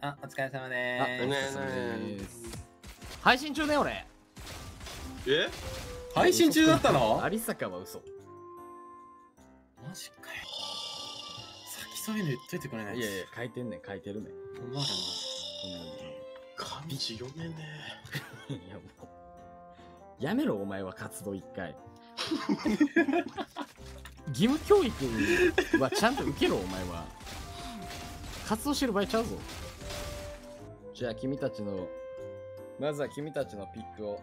あ、お疲れ様であ、 ーお疲れ様です。配信中ね、俺。 え？ 配信中だったの？ 有坂は嘘。 マジかよ。先そういうの言っといてくれない？ いやいや、書いてるね。 まだ漢字読めねいやもうやめろ、お前は活動一回。義務教育はちゃんと受けろ、お前は。活動してる場合ちゃうぞ。じゃあ君たちの、まずは君たちのピックを。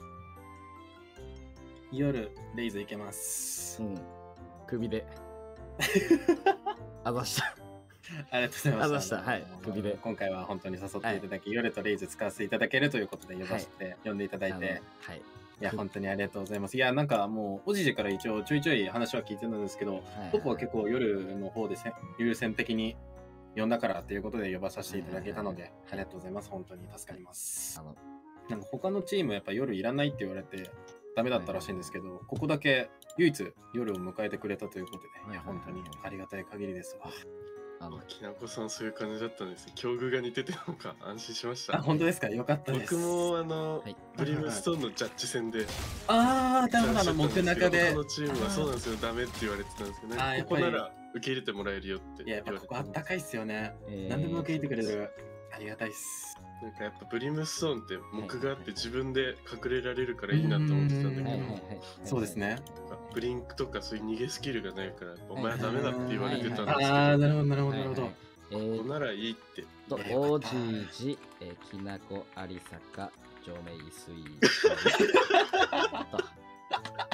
夜、レイズ行けます。 うん。首で。あざした。 ありがとうございます。 あざした。はい。首で。 今回は本当に誘っていただき、夜とレイズ使わせていただけるということで呼んでいただいて、 はい。 いや、本当にありがとうございます。いや、なんかもう、おじじから一応ちょいちょい話は聞いてたんですけど、僕は結構夜の方で優先的に呼んだからということで呼ばさせていただけたので、ありがとうございます。本当に助かります。なんか他のチームやっぱ夜いらないって言われてダメだったらしいんですけど、ここだけ唯一夜を迎えてくれたということで、いや、本当にありがたい限りですわ。 きなこさんそういう感じだったんですね。境遇が似ててなんか安心しました、ね。 あ、本当ですか？よかったです。 僕もブリムストーンのジャッジ戦で、 ああ、ダメなの、僕の中で。 他のチームはそうなんですよ、ダメって言われてたんですけどね。ここなら受け入れてもらえるよっていや、やっぱここあったかいっすよね。何でも受け入れてくれる。ありがたいっす。 なんかやっぱブリムストーンって木があって自分で隠れられるからいいなと思ってたんだけど、 そうですね。 ブリンクとかそういう逃げスキルがないから、お前はダメだって言われてたんですけど、 ああ、なるほど、なるほど、なるほど。 ここならいいって。 おじいじ、きなこ、有坂、上名水はい、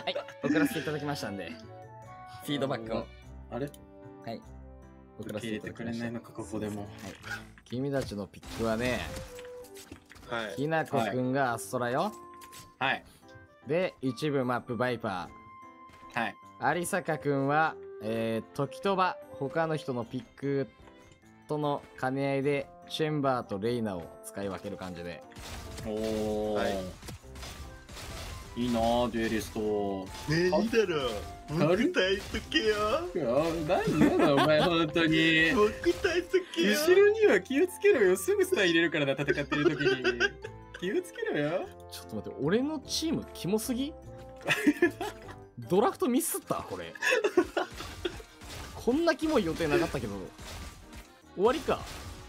送らせていただきましたんで、フィードバックを。 あれ？ はい。 送らせていただきました。受け入れてくれないのか、ここでも。 君たちのピックはね、 はい。 きなこくんがアストラよ。 はい。 で、一部マップバイパー。 はい。有坂くんは、時とば、他の人のピックとの兼ね合いで、チェンバーとレイナを使い分ける感じで。 おー。はい。いいなぁ、デュエリスト。 ねえ、いいだろ。僕耐えとけよ。 何だお前、本当に。 僕耐えとけよ。 後ろには気をつけろよ。すぐスター入れるからな、戦ってる時に。気をつけろよ。 ちょっと待って、俺のチーム、キモすぎドラフトミスったこれ。こんなキモい予定なかったけど。終わりか。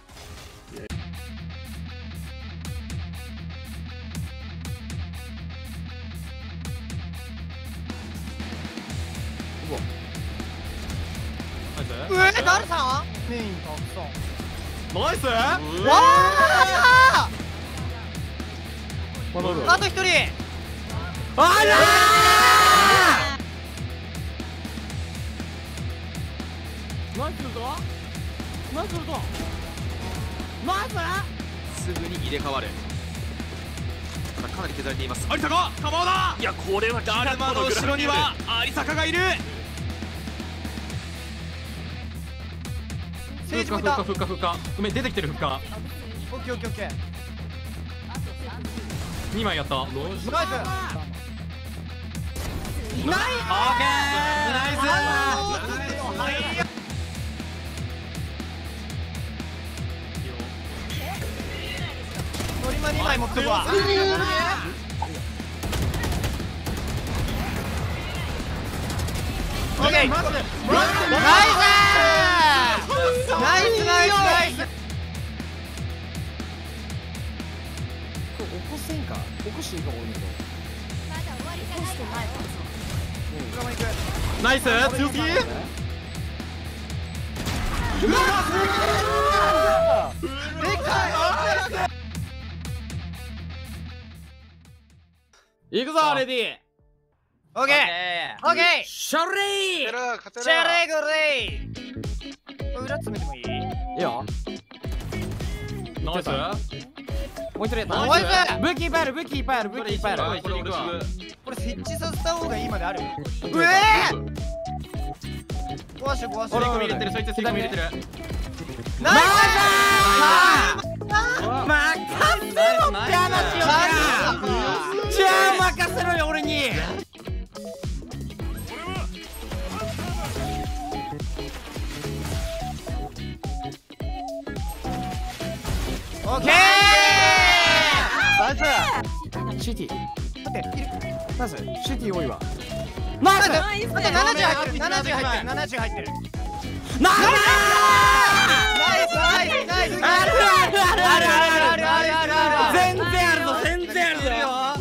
誰さん？メインたくさん。 ナイス。 わあ！あと一人。 あらー！ナイスルト？ナイスルト？ナイス？ すぐに入れ替わる。かなり削られています。有坂、カモだ。いや、これはダルマの後ろには有坂がいる。 ふっか梅出てきてる。ふっかオッケーオッケーオッケー。 2枚やった。ナイス。 ナイス。 オーケー。ナイス。 ノリマ2枚持ってこわ。オッケー。ナイス。ナイス。 起こせんか？起こしていいか俺のと。 まだ終わりじゃないから。 ナイス。強すぎ。 でかい。行くぞレディー。 オッケー。オッケー。 シャレー。 チャレグレイ。裏詰めてもいい？ いいよ。 ナイス。 もう一人やった。 ナイス。 武器いっぱいある。 これ設置させた方がいいまである？壊して。 そいつ入れてる。 ナイス。 任せろって話よ。じゃあ任せろよ俺に。 オッケナイス。 シティ。 ー。待っている。 ナイス。シティ多いわ。ナイス。 待って70入ってる。70入ってる。70入ってる。 ナイス。 ナイスナイスナイス。 あるあるあるあるあるある。 全然あるぞ全然あるぞ。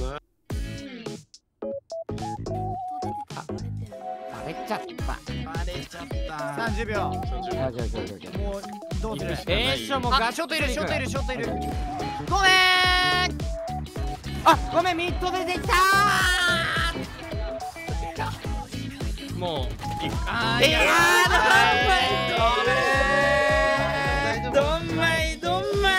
バレちゃった。 30秒。 オッケーオッケーオッケー。 もうどうする？ もうガショットいるショットいるショットいる。ごめん。 あ、ごめんミッド出てきたもうー。いやー、どんまいどんま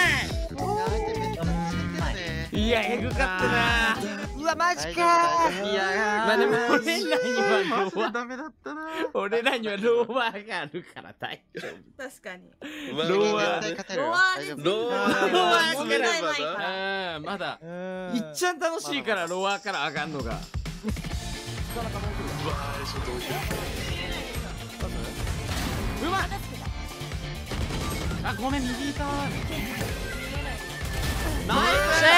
い。いや、エグかったな。 うわマジか。 いやまあでも俺らにはロワダメだったな。 俺らにはロワーがあるから大丈夫。 確かに。 ロワー絶対勝てるよ。 ロワーでロワー問題ないから。 まだいっちゃん楽しいからロワーから上がんのが。 うわー、ちょっと置いてる。 うまい。あ、ごめん右いた。ナイス。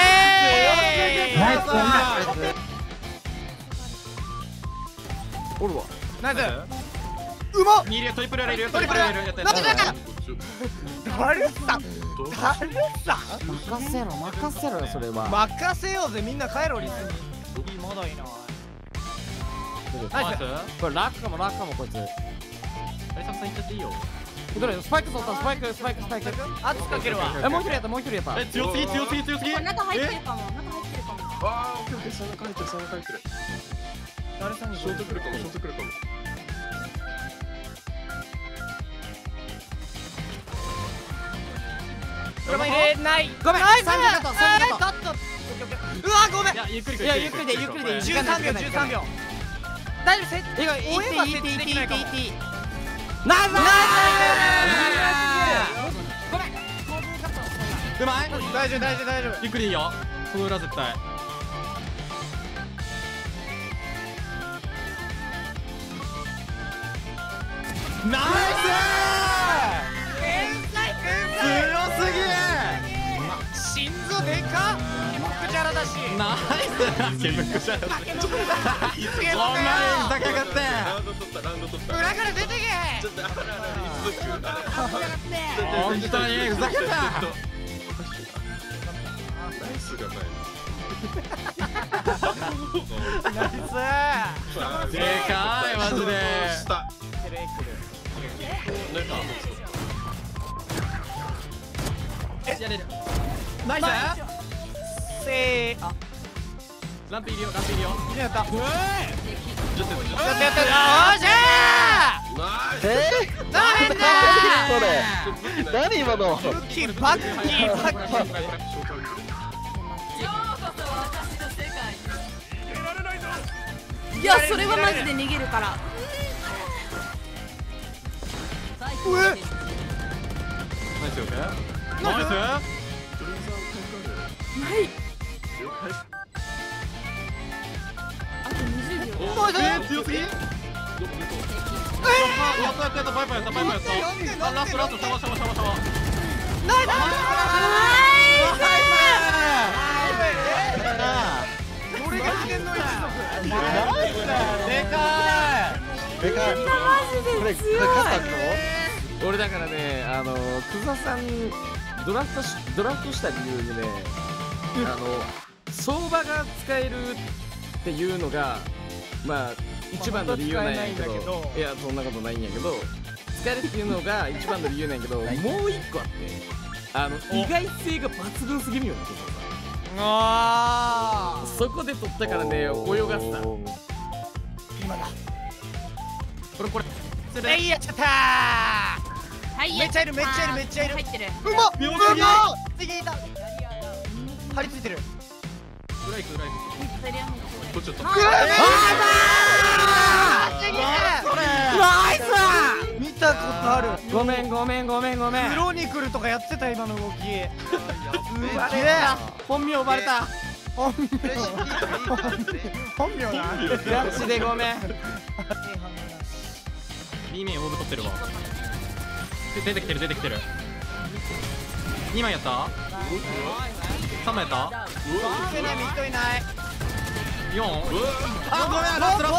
おるわ。 ナイス。うまっ。 2トリプルやれるよ。 トリプルやってなんでだからだるさだるさ任せろ任せろよそれは。 任せようぜみんな帰ろうリスに。いいまだいいな。ナイス。 これ楽かも楽かもこいつ。 有坂さんいっちゃっていいよ。 どれスパイク取ったスパイク。 圧かけるわ。 もう一人やったもう一人やった。 強すぎ強すぎ強すぎ。 中入ってるかも。中入ってるかも。 あー、オッケーオッケー、そんな書いてる、そんな書いてる。 誰さんにショート来るかも、ショート来るかも。 これも入れない。 ごめん。 ナイス。 30カット30カット。 うわごめん。 いやゆっくりいやゆっくりでゆっくりで。 13秒13秒。大丈夫。 いいよ追えば設置できないかも。 ナイス。 うまい。 大丈夫大丈夫大丈夫。 ゆっくりいいよ。この裏絶対。ナイ強すぎ。心臓でかっ。ケムクジャラだし。 ナイス。ケムクジャラ。 ケムクお前高かった。 ラウンド取った、ラウンド取った。 裏から出てけ。 ちょっと、あららら、いつく。 本当にふざけた。 ナイスがない。 ナイス。 でかいマジで。やれる。ナイス。 せー。あ、 ランプいるよランプいるよ。 やった。 ちょっとやったやった。おーしゃー。 何それ。何今の。 武器バッキーバッキー。 いや、それはマジで逃げるから。 ナイスよね。ナイス。 あと20秒。 強すぎ。やったバイバイやったバイバイやった。ラストシャワーシャワーシャワーシャワー。 ナイス。俺が秘伝の一族。 でかい。これ勝ったの？ 俺だからねクザさんドラフトした理由にね相場が使えるっていうのがまあ一番の理由なんやけど、いやそんなことないんやけど使えるっていうのが一番の理由なんやけどもう一個あって意外性が抜群すぎるよね。 あそこで取ったからね泳がせた。 今だ。 これいやっちゃったはい。 めっちゃいるめっちゃいるめっちゃいる。 入ってる。 うまっうまっ。次いた。張り付いてる。 裏行く裏行く。こっちょっと。 ナイス。見たことある。 ごめん。 クロニクルとかやってた今の動き。 バレた。本名バレた。 本名な。 ガチでごめん。 B 面オーブ取ってるわ。出てきてる。 2枚やった？ 3枚やった？ いないミッドいない。 4？ あ、ごめん、ラスト。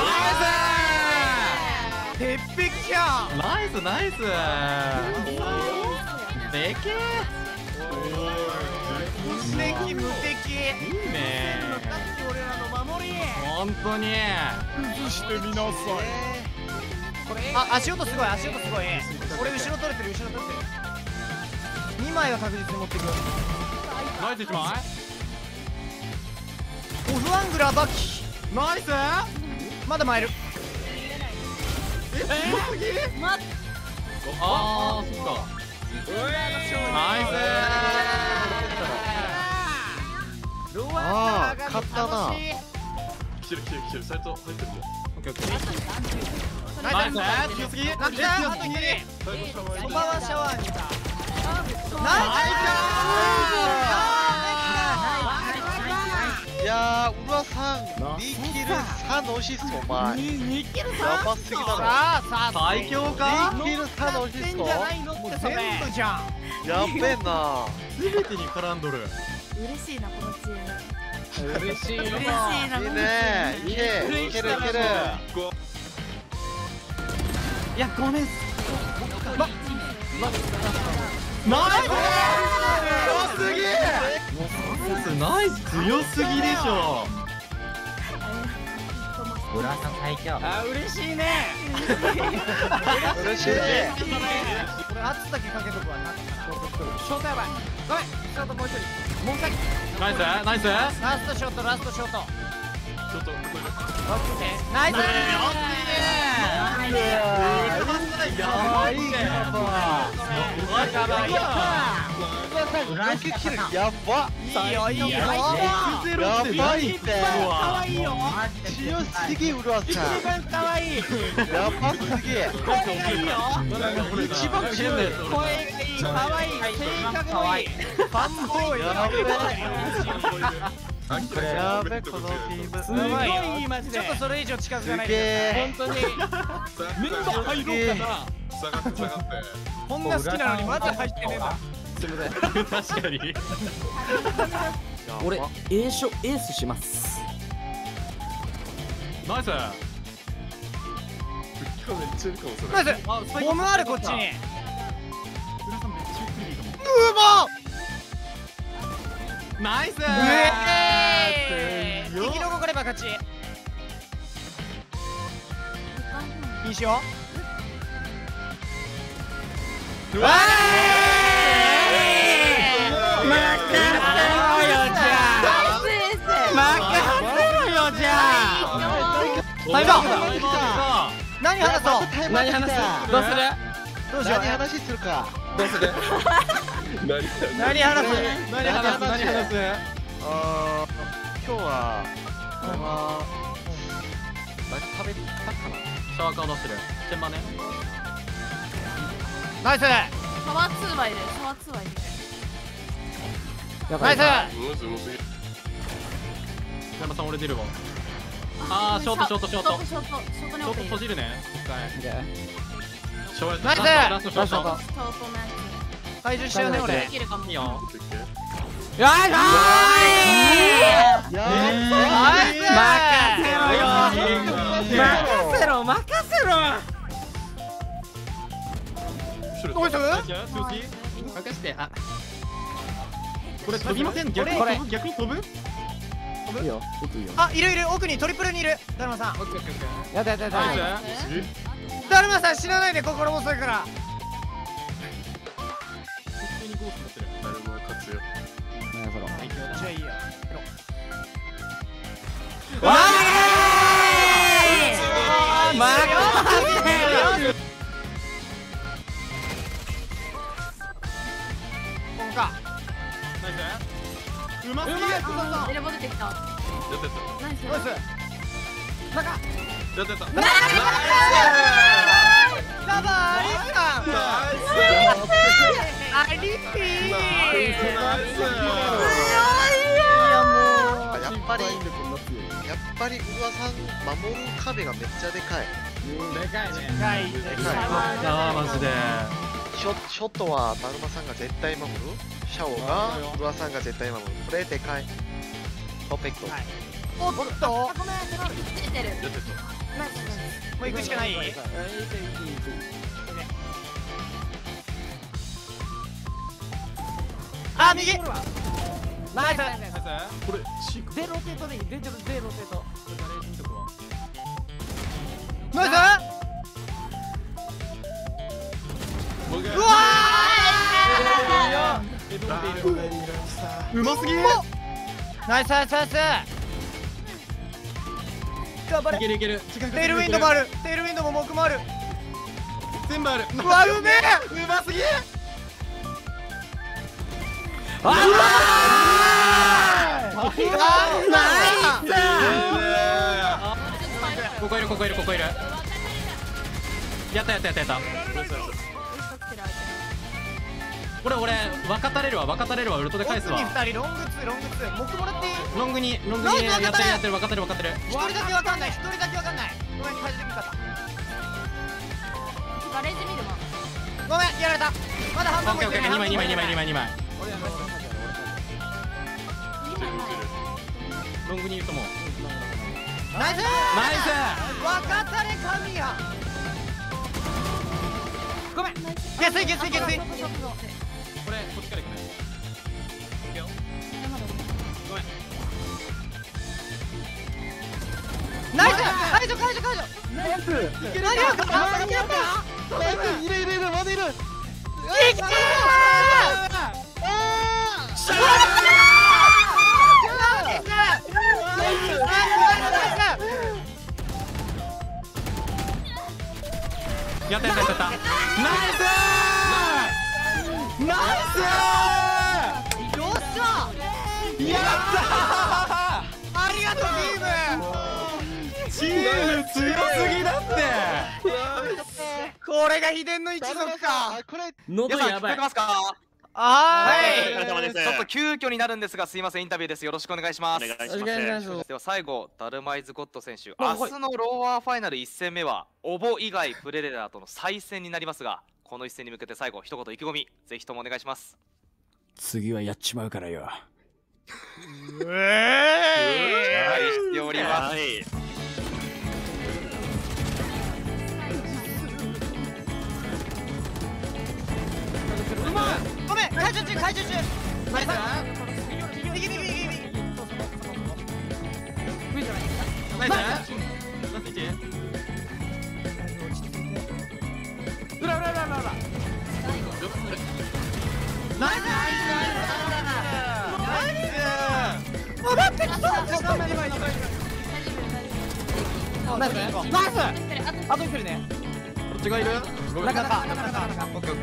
ナイス。 鉄壁じゃん。 ナイスナイス。でけえ。 無敵無敵。 いいね。 俺らの守り。 本当に。 崩してみなさい。あ、足音すごい、足音すごい。俺後ろ取れてる、後ろ取れてる。2枚は確実に持っていく。 ナイス1枚。 オフアングラーバキ。 ナイス。 まだ参る。 ああ、そっか。ナイス。 ああ、勝ったな。 来てるサイト入ってるもん。 オッケーオッケー。 ナイス。 強すぎ。 なんだ。あと1人。そばはシャワーにいた。 いやー、うわさん、2キル3のシスト、お前。 2キルやばすぎだろ。 さあ最強か。 2キル3のシスト。 もう全部じゃん。 やっべえな。 全てに絡んどる。 嬉しいなこのチーム。 嬉しい。 嬉しいな。 いいね。いける。 いや、ごめん。ナイス強すぎでしょ。 浦さん最強。 あ、嬉しいね。 嬉しい。 俺圧だけかけとくわな。ショートやばい。ごめん。ショートもう一人。もう先。 ナイスナイス。 ラストショート。 ちょっとこれナイス。 やばいね。 やば。 いいよいいよ。 やばいって。 可愛いよ。 強すぎ、うらさん。 一番可愛い。 やばすぎ。 声がいいよ。 一番強いんだよ。 声がいい。可愛い。性格もいい。ファンボーイ。 やべ、このチーム。 すごいいいマジで。ちょっとそれ以上近づかないで。本当に。 メンバー入ろうかな。 下がってこんな好きなのにまだ入ってねえんだ。 確かに。 俺エースします。 ナイス。 今日めっちゃいるかもそれ。 ナイス。ボムあるこっちに。 浦さんめっちゃゆっくりいいかも。 うまっ。 ナイス。 生き残れば勝ち。いいしよう。わー。任せろよじゃあ。任せろよじゃあ。タイムアウトだ。何話そう。 何話す？どうする？ どうしよう。 何話するか。 何話す何話す？ 今日は何食べに行ったかな。 シャワーカードしてる。順番ね。 ナイス。 シャワー2倍でシャワー2倍で。 ナイス。 もうすぎ。 山さん俺出るわ。あーショート。 ショートにショート閉じるね。一回。 ナイス。 ラストショート。 ショートのや回収しようねつ俺。 できるかも。 いいよ。 やばい。 や任せろ。どうした？ 強すぎ。任して。あ。これ飛びません。逆に飛ぶ？ いいよ。いいよ。 あ、いる奥にトリプルにいる。だるまさん。やだ。 ナイス。 だるまさん死なないで、心細いから。 普通にゴースト持ってる。 誰も勝つよ。 じゃあいいや。 うますぎる。 エレボ出てきた。 やったナイス。 ナイス。中。 やったラバーアリスさん。アリピー。 やっぱりうわさん守る壁がめっちゃでかい。 でかいね。 あーマジで。 ショットはだるまさんが絶対守る。シャオがウルワさんが絶対守る。これでかい。パーフェクト。 おっと、 ごめん、出てる。ナイスナイス。 もう行くしかない。あ、右。ナイス。 これシークでロテートでいい。でロテート。 ナイス。うわうますぎる。 ナイスナイスナイス。頑張れ。 いけるいける。 テールウィンドもある。テールウィンドも僕もある。 全部ある。 うわ、うめえ。 うますぎる。 ナイここいるここいるここいる。やった。これ俺分かたれるわウルトで返すわ。 奥に2人ロング2木もらっていい？ ロングにやってる分かってる。 一人だけわかんない。ごめん、返してき方。 ガレージ見るわ。 ごめん、やられた。まだ半分もいってない。 2枚。ロングにいると思う。 ナイス。 ナイわかったれ神や。ごめん。下水。 ス。これこっちから行くね。いくよ。ごめん。 ナイス。解除。 いける。 何やった？ いるまだいる。 やった。ナイス。 よっしゃ。 やったありがとうチーム強すぎだって。 これが秘伝の一族か。 これ喉やばい。 ますか？ はお疲れ様です。ちょっと急遽になるんですが、すいません、インタビューです。よろしくお願いします。 お願いします。 では最後、ダルマイズゴッド選手、明日のローアーファイナル1戦目はオボ以外プレデターとの再戦になりますが、この一戦に向けて最後一言意気込み、ぜひともお願いします。 次はやっちまうからよ。 期待しております。 ごめん、解除中。 ナイス。 右。 裏。 ナイス。戻ってきた。ナイス。あと1人ね。 こっちがいる。ごめん。 中。 オッケー。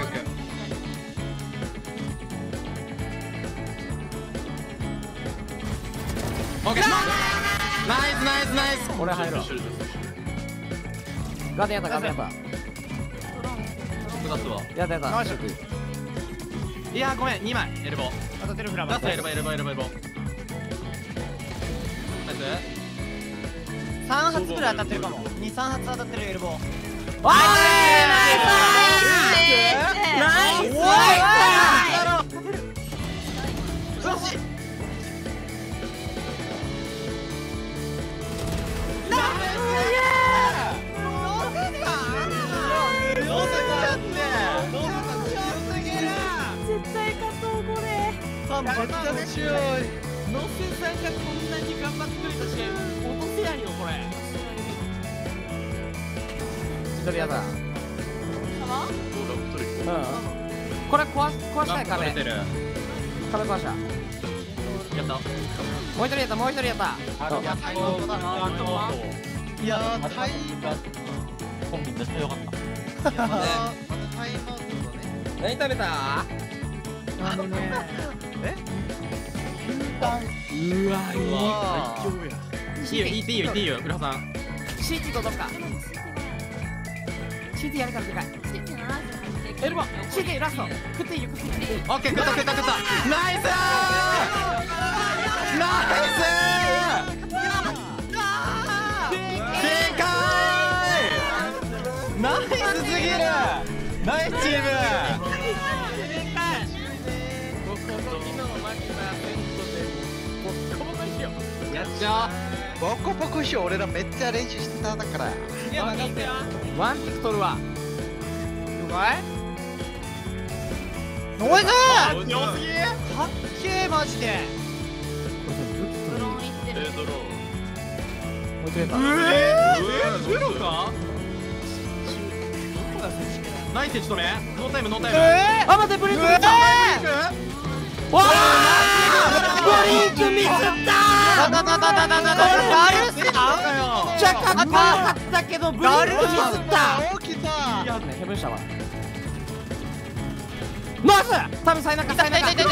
オッケー。ナイス。 俺入ろう。ガーデンやった。 出すわ。 やった。 いやごめん2枚エルボー。 当たってるフラ出すエルボー。ナイス。 3発くらい当たってるかも。2、3発当たってるエルボー。 ナイ強い。 ノセさんがこんなに頑張ってくれた試合落とせやんよこれ。一人やだ。これ壊したい壁。壁壊した。 やった。 もう一人やった。 いやー、タイコンビ絶対よかった。 まだタイムアウトだね。 何食べた？ うわいいよ浦さん。 CT とどっか CT やるからでかい。エルボ CT ラスト食っていいよ。 オッケー食った。ナイスでかい。ナイスすぎる。ナイスチーム。 ますよ。 ボコボコ衣装俺らめっちゃ練習してただから。 次は任せよ。 ワンピク取るわ。 了解。ノイズ強すぎ。 かっけえマジで。 ドローン行ってる。 ドローン。 置いてた。 ゼロか？ ナイス1止め。ノータイムノータイム。 あ、待ってブリンク。わあ、ブリンクミスった誰っすか？ じゃかっこよかったけどブリンクミスった起きた。 いやね、ヘブンシャワーナイス多分最中最中ナイス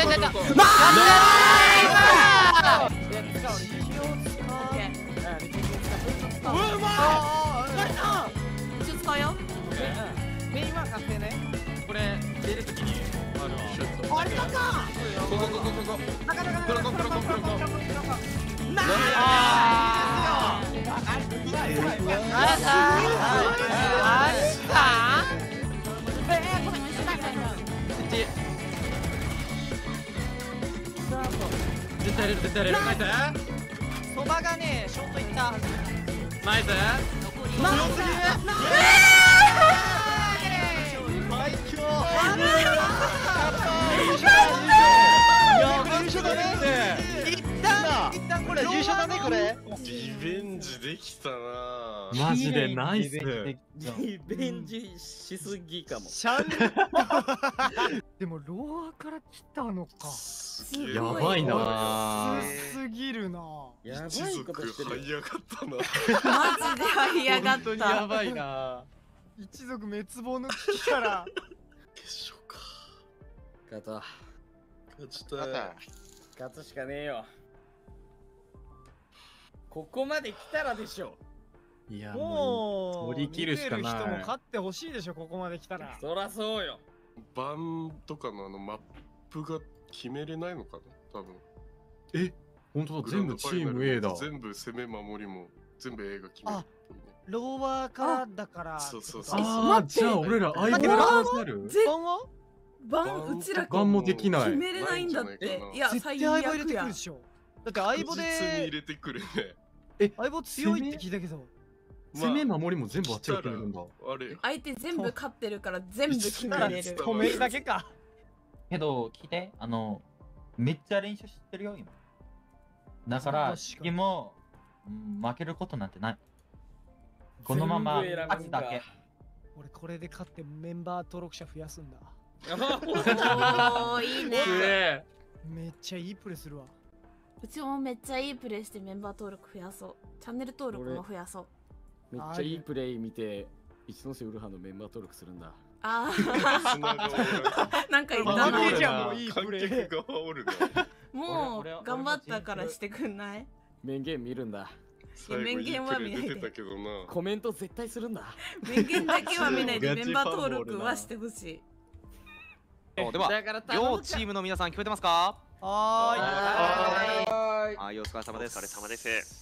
一応使うよ。 メインは確定ね。これ出るときにあれか絶対入れる絶対入れる。ナイスそばがねショートいった。 ナイス。 一旦これ優勝だねこれ。 リベンジできたな。 マジでナイス。 リベンジしすぎかも。 でもロアから来たのか。 やばいな。 すぎるな。 やば一いことしてる。 族這い上がったな。 マジで這い上が本当にった。 やばいな。一族滅亡の危機から決勝か。 勝った勝ちたい。 勝つしかねえよ。ここまで来たらでしょ。 いやもう取り切るしかない。 見てる人も勝ってほしいでしょここまで来たら。 そらそうよ。 盤とかのマップが決めれないのかな多分。 本当だ、全部チーム A だ。 全部攻め守りも全部 A が決めるっぽいね。 ローワーからだから。 そうそうそう。 ああ、じゃあ俺ら相手の可能性ある？ 盤はバンうちらガンもできない。 決めれないんだって。いや絶最対相棒入れてくる悪やで。しょ。だって相棒確実に入でれてくるね。 相棒強いって聞いたけど。 攻め守りも全部あっちが決めるんだ。 あれ。 相手全部勝ってるから全部決めれる。 止めるだけか。 けど、聞いて、めっちゃ練習してるよ、今。だから、次も、負けることなんてない。このまま勝つだけ。 俺これで勝ってメンバー登録者増やすんだ。 おーいいね。 めっちゃいいプレーするわ。 うちもめっちゃいいプレイしてメンバー登録増やそう。チャンネル登録も増やそう。 めっちゃいいプレイ見て一ノ瀬ウルハのメンバー登録するんだ。 ああ。なんか言ったマネージな。 ャーもいいプレー。 観客がおるな。 もう頑張ったからしてくんない？ 面言見るんだ。 面言は見ないで。 コメント絶対するんだ。 面言だけは見ないでメンバー登録はしてほしい。 では両チームの皆さん聞こえてますか？ ははい、お疲れ様です。お疲れ様です。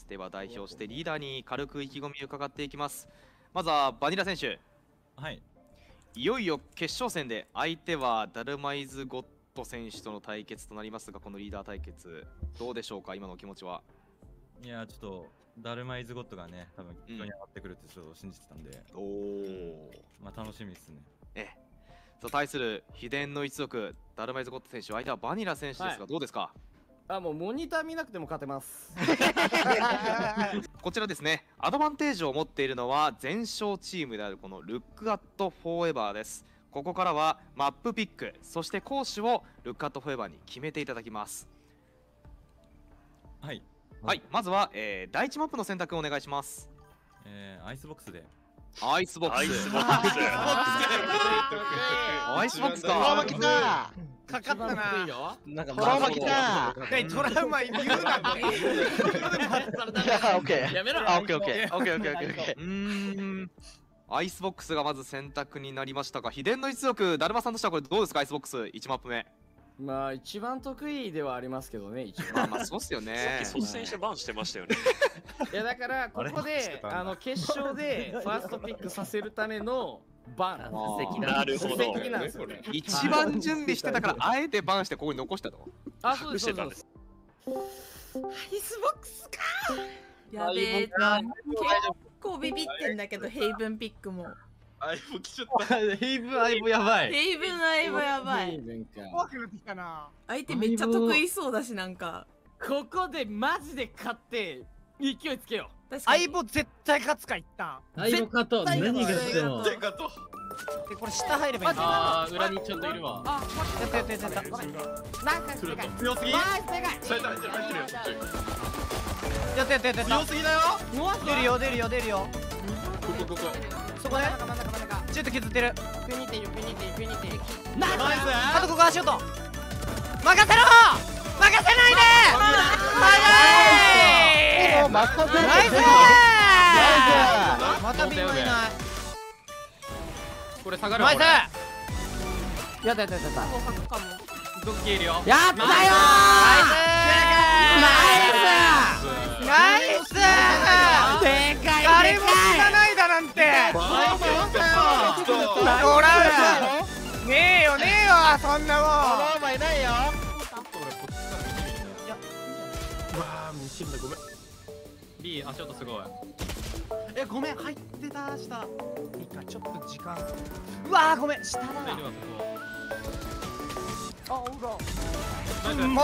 では代表してリーダーに軽く意気込みを伺っていきます。まずはバニラ選手。 はい。 いよいよ決勝戦で相手はダルマイズゴッド選手との対決となりますが、このリーダー対決どうでしょうか、今のお気持ちは。 いや、ちょっとダルマイズゴッドがね、多分一緒に上がってくるってちょっと信じてたんで。 おお。 まあ楽しみですね。 対する秘伝の一族ダルマイズゴッド選手、相手はバニラ選手ですが、どうですか？ あ、もうモニター見なくても勝てます。 こちらですね、アドバンテージを持っているのは全勝チームであるこのルックアットフォーエバーです。ここからはマップピック、そして攻守をルックアットフォーエバーに決めていただきます。 はい。 はい、まずは、第1マップの選択をお願いします。 アイスボックスで。 アイスボックス。 アイスボックス。 アイスボックストラウマか。 きた。 かかったな。 なんかトラウマきた。 トラウマ言うな。 いや、オッケー。 やめろ。 あ、オッケーオッケー。オッケーオッケーオッケー。 アイスボックスがまず選択になりましたが、秘伝の一族だるまさんとしてはこれどうですか？アイスボックス1マップ目。 まあ一番得意ではありますけどね。 まあそうっすよね。 率先してバンしてましたよね。 いやだからここで決勝でファーストピックさせるためのバン。 なるほど。 なんですよね。 一番準備してたからあえてバンしてここに残したの？ あ、そうですそうです。 イスボックスか。 やべえ、結構ビビってんだけど、ヘイブンピックも。 相棒来ちゃった。 ヘイブン相棒やばい。 ヘイブン相棒やばい。 怖くなってきたな。 相手めっちゃ得意そうだし、なんか。 ここでマジで勝って勢いつけよう。 相棒絶対勝つか、一旦。 相棒勝とう。何がしても。 でかと。 で、これ下入ればいいんだ。 ああ、裏にちょっといるわ。 やったやったやった。ナイスでかい。 強すぎ。 ナイスでかい。 最大入ってるよ。 やったやったやった。 強すぎだよ。 出るよ出るよ出るよ。 ここ。 そこね。ちょっと削ってる。 クニティよ、クニティ、クニティ。 ナイス。あとここ足音。任せろ。任せないで。ナイス。またビンゴいない。 これ下がるわ。 ナイス。やったやったやった。 ドッキリよ。 やったよ。ナイス。でかい。誰も死なないだなんて。ほらねえよそんなもん。お前ないよ。 うわー、ミシンだ、ごめん。 B 足音すごい。 ごめん入ってた下。いいかちょっと時間。うわーごめん下だ。あ、おら。もう。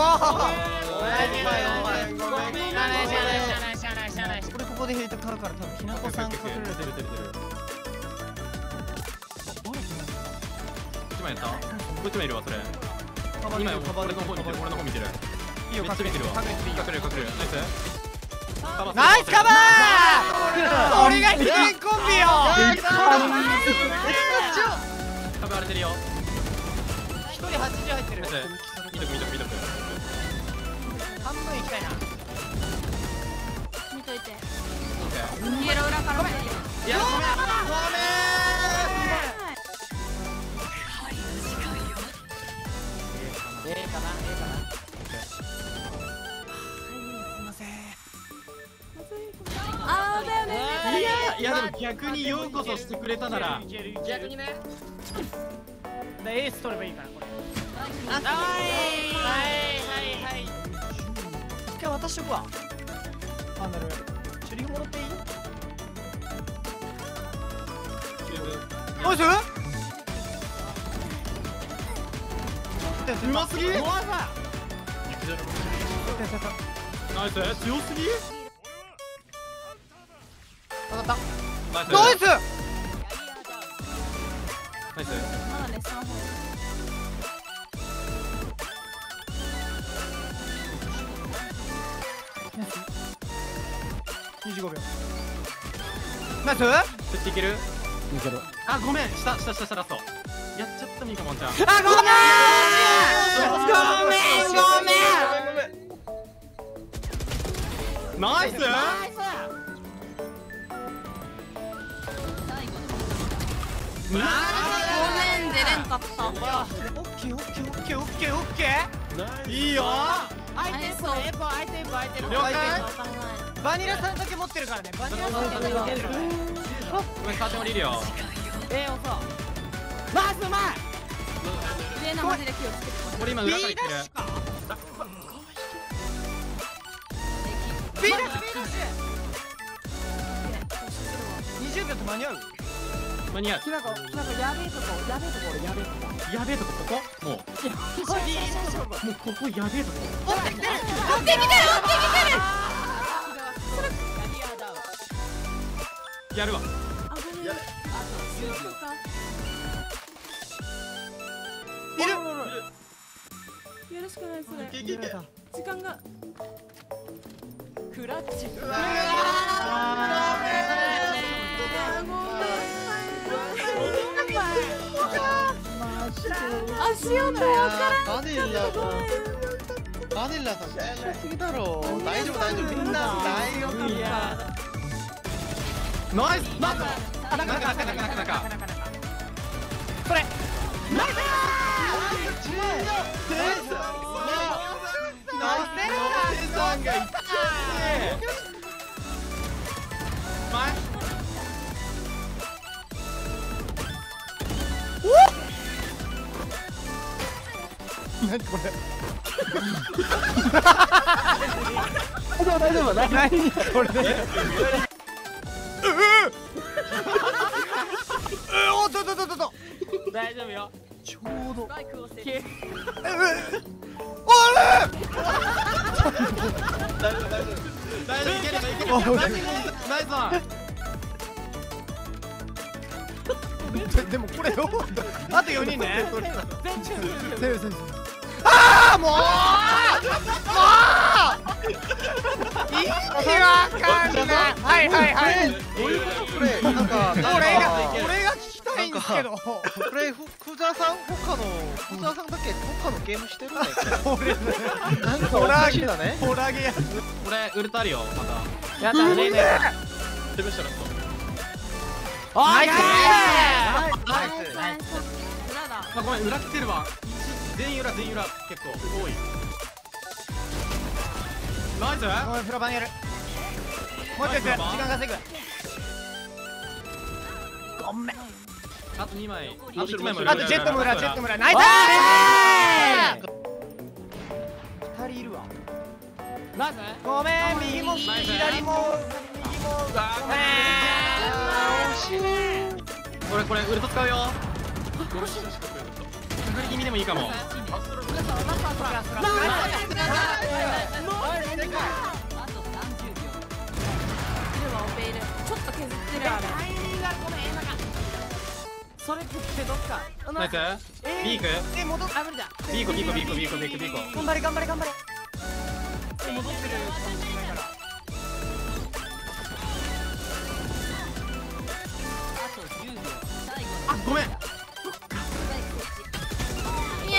これここでヘイト買うから多分ひなこさん隠れる。 1枚やった？こっちもいるわそれ。今俺の方見てる。 いいよ隠れてるわ。 隠れる。 ナイスカバー。俺が秘伝コンビよ。 カバーれてるよ。 1人80入ってる。 見とく。 半分いきたいな。 見といて。イエロー裏から。 いやごめん。 あーだよね。 いやでも逆にようこそしてくれたなら逆にね。エース取ればいいからこれ。はい。一回渡しとくわ。ハンドル。チュリフもらっていい？ナイス？うますぎ？ナイス強すぎ？ 当たった。ナイス。 まだね、3本。 25秒。ナイス。 振っていける？あ、ごめん。下ラスト。やっちゃったミカモンちゃん。 あ、ごめん。 ナイス。 ごめん、出れんかった。 オッケー。 いいよ。 相手る。 了解。 バニラさんだけ持ってるからね。バニラさんだけ持ってる。 ごめん、カーテン降りるよ。 遅ナイスうまい。 上なマジで気をつけて。 これ今裏から来てる。 B ダッシュ。20秒って間に合う？ 間に合う。 きなこやべえとこやべえとこここ？もうここやべえとこ。 追ってきてる。 やるわ。 あ、ごめん。よろしくないそれ。時間が。クラッチ。足音わからん。 バニラさん強すぎだろ。大丈夫みんな大丈夫。 ナイス。中それナイス。何これ大丈夫何これおっと大丈夫よ。 ちょうどけ大丈夫いければいければナイスワンでもこれどうあと4人ねああもう意味わかんないはいどういうことこれなんか俺が聞きたいんですけどこれ福沢さん福沢さんだけ他のゲームしてるんだよなんかおかしいだねホラゲやつこれウルトあるよまた。 やったね攻めしたらおーいナイス裏だ。 あごめん裏来てるわ。全員裏結構多い。ナイス。 ごめんフラバンやるもう一回時間稼ぐごめんあと2枚。あと1枚もあとジェットも裏ナイス2人いるわナイス。 ごめん右も左もこれウルト使うよ。隠れ気味でもいいかも。 ちょっと削ってるあれ。 それ食ってどっかナイス。ビーク戻っあ無理だビーコ頑張れ戻ってるかもしれないからあごめん。 いや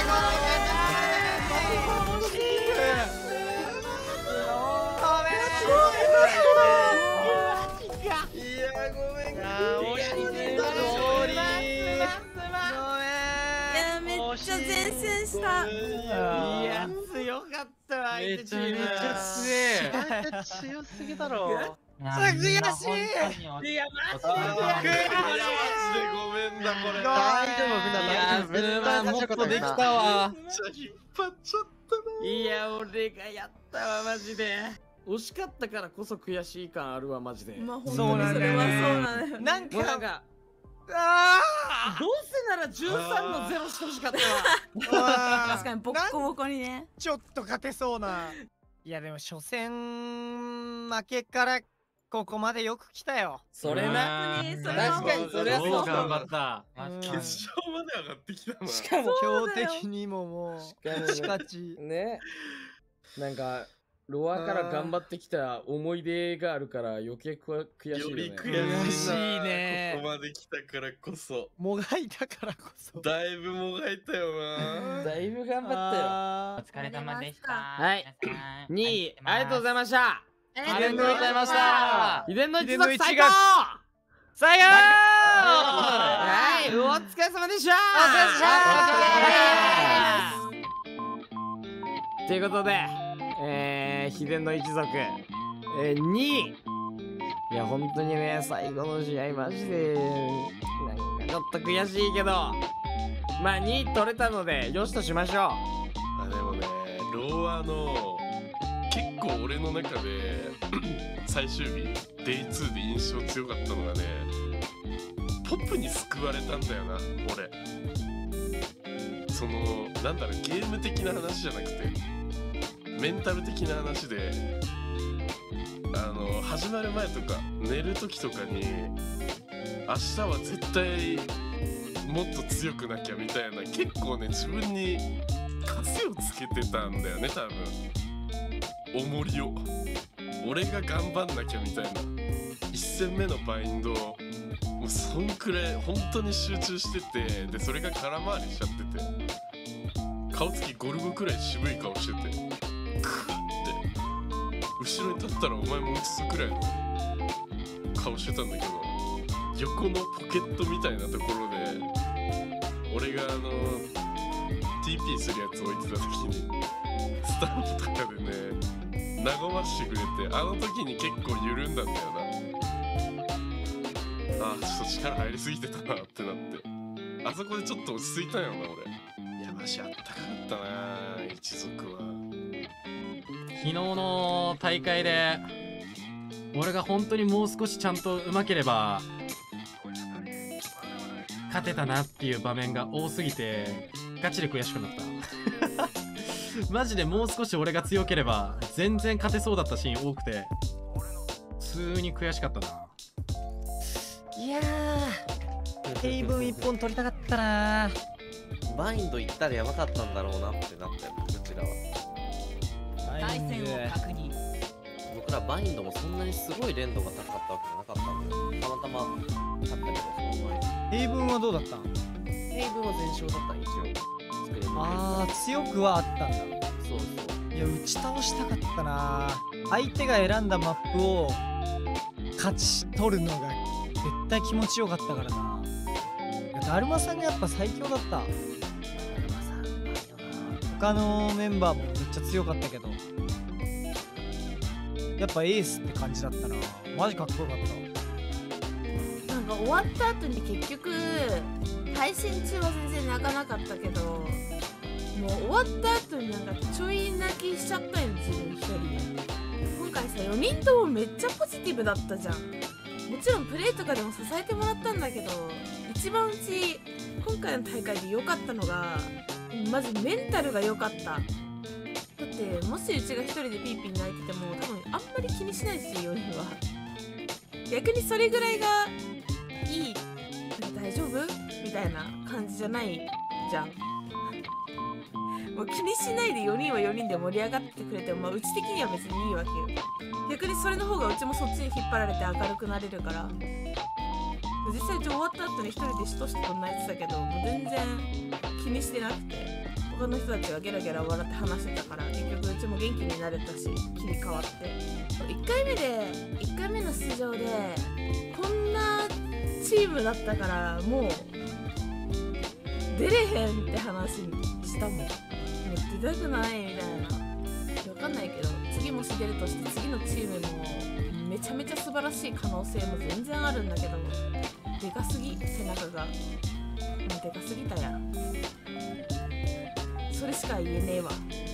めっちゃ前線した。 いや強かったわ相手チームめちゃめちゃ強え。 強すぎだろいや悔しいみんな本当にいやマジマジでごめんだこれ大丈夫みんな大丈夫もっとできたわ。 めっちゃ引っ張っちゃったないや俺がやったわマジで。惜しかったからこそ悔しい感あるわマジで。 まあ本そうなんだよ当にそれはそうなんだよ。 なんもうなんかかあどうせなら13の0してほしかったわ。 確かにボッコボコにね。 ちょっと勝てそうないやでも初戦負けからここまでよく来たよそれな。 本当にそれは確かにそれはそう頑張った。 決勝まで上がってきたなしかも強敵にももうカチカチね。なんかロアから頑張ってきた思い出があるから余計悔しいよね。 より悔悔ししいいねここまで来たからこそもがいたからこそだいぶもがいたよなだいぶ頑張ったよ。 あお疲れ様でした。 はい皆さん 2位ありがとうございました。 ありがとうございました。 秘伝の一族最高。 最高はいお疲れ様でした。ということで秘伝の一族、2位。いや本当にね最後の試合マジでなんかちょっと悔しいけどまあ2位取れたのでよしとしましょでもねローアの結構俺の中で最終日デイ2で印象強かったのがねポップに救われたんだよな俺。そのなんだろうゲーム的な話じゃなくてメンタル的な話で始まる前とか寝る時とかに明日は絶対もっと強くなきゃみたいな結構ね自分に枷をつけてたんだよね多分重りを俺が頑張んなきゃみたいな1戦目のバインドもうそんくらい本当に集中しててでそれが空回りしちゃってて顔つきゴルゴくらい渋い顔しててクッて後ろに立ったらお前も映すくらいの顔してたんだけど横のポケットみたいなところで俺がTP するやつ置いてた時にスタンプとかでね和ましてくれてあの時に結構緩んだんだよな。あちょっと力入りすぎてたなってなってあそこでちょっと落ち着いたんよな俺。いやマジあったかかったな一族は。 昨日の大会で俺が本当にもう少しちゃんと上手ければ勝てたなっていう場面が多すぎてガチで悔しくなったマジでもう少し俺が強ければ全然勝てそうだったシーン多くて普通に悔しかったな。 いやーヘイブン1本取りたかったな。 バインド行ったらやばかったんだろうなってなったよ、こちらは。 対戦を確認。 僕らバインドもそんなにすごい連動が高かったわけじゃなかったんで、たまたま勝ったけど、その前ヘイブンはどうだったん？ ヘイブンは全勝だったん、一応作れて。 あー強くはあったんだ。 そうそう。 いや打ち倒したかったな。相手が選んだマップを勝ち取るのが絶対気持ちよかったからな。だるまさんがやっぱ最強だった。他のメンバーもめっちゃ強かったけど、やっぱエースって感じだったな。マジかっこよかった。 なんか終わった後に結局配信中は全然泣かなかったけど、もう終わった後になんかちょい泣きしちゃったよ、自分一人で。今回さ4人ともめっちゃポジティブだったじゃん。もちろんプレーとかでも支えてもらったんだけど、一番うち今回の大会で良かったのがマジメンタルが良かった。だってもしうちが一人でピーピー泣いてても多分あんまり気にしないし、4人は逆にそれぐらいがいい、大丈夫みたいな感じじゃないじゃん。もう気にしないで4人は4人で盛り上がってくれても、まあ、うち的には別にいいわけよ。逆にそれの方がうちもそっちに引っ張られて明るくなれるから。実際うち終わった後に一人でしとしと泣いてたけど、もう全然気にしてなくて、他の人たちがゲラゲラ笑って話してたから、結局うちも元気になれたし、切り替わって1回目の出場でこんなチームだったから、もう出れへんって話したもん。もう出たくないみたいな。分かんないけど、次もし出るとして次のチームもめちゃめちゃ素晴らしい可能性も全然あるんだけど、でかすぎ、背中がもうでかすぎたや。それしか言えねえわ。